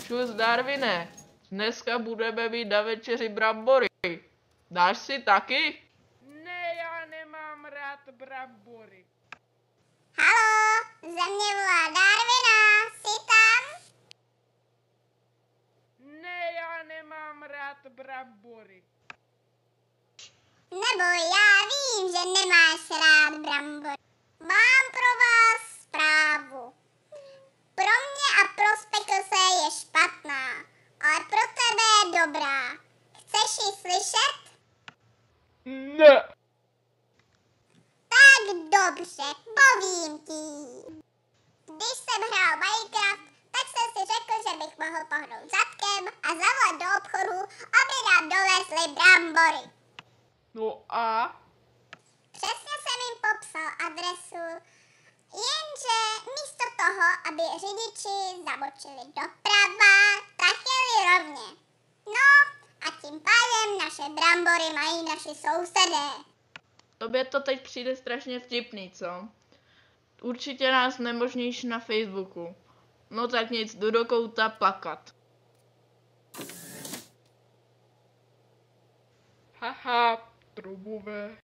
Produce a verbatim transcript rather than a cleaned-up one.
Čus, Darwine, dneska budeme mít na večeři brambory. Dáš si taky? Ne, já nemám rád brambory. Haló, země volá Darwina, jsi tam? Ne, já nemám rád brambory. Nebo já vím, že nemáš rád brambory. Mám pro vás zprávu. Pro mě a pro Spekose je špatná, ale pro tebe je dobrá. Chceš ji slyšet? Ne. Tak dobře, povím ti. Když jsem hrál Minecraft, tak jsem si řekl, že bych mohl pohnout zadkem a zavolat do obchodu, aby nám dovezli brambory. No a? Přesně jsem jim popsal adresu, jenže místo toho, aby řidiči zabočili doprava, tak jeli rovně. No a tím pádem naše brambory mají naši sousedé. Tobě to teď přijde strašně vtipný, co? Určitě nás nemožníš na Facebooku. No tak nic, jdu do kouta plakat. Haha, trubové.